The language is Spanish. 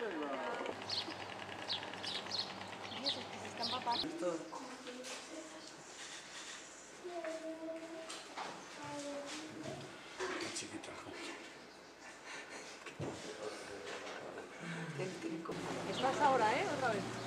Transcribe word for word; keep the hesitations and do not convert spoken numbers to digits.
Y eso es que se está empapando. Chiquita. Estás ahora, ¿eh? Otra vez.